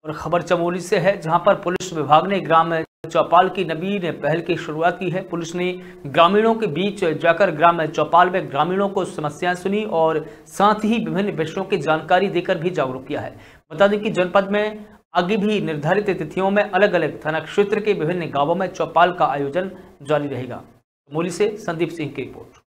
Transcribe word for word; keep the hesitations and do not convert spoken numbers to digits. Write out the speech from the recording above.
और खबर चमोली से है, जहां पर पुलिस विभाग ने ग्राम चौपाल की नवीन पहल की शुरुआत की है। पुलिस ने ग्रामीणों के बीच जाकर ग्राम चौपाल में ग्रामीणों को समस्याएं सुनी और साथ ही विभिन्न विषयों की जानकारी देकर भी जागरूक किया है। बता दें कि जनपद में आगे भी निर्धारित तिथियों में अलग अलग थाना क्षेत्र के विभिन्न गांवों में चौपाल का आयोजन जारी रहेगा। चमोली से संदीप सिंह की रिपोर्ट।